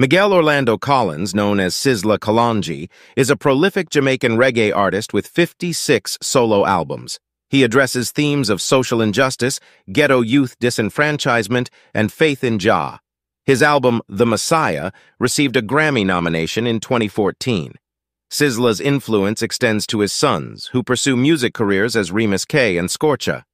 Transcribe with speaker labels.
Speaker 1: Miguel Orlando Collins, known as Sizzla Kalonji, is a prolific Jamaican reggae artist with 56 solo albums. He addresses themes of social injustice, ghetto youth disenfranchisement, and faith in Jah. His album, The Messiah, received a Grammy nomination in 2014. Sizzla's influence extends to his sons, who pursue music careers as Remus K and Scorcha.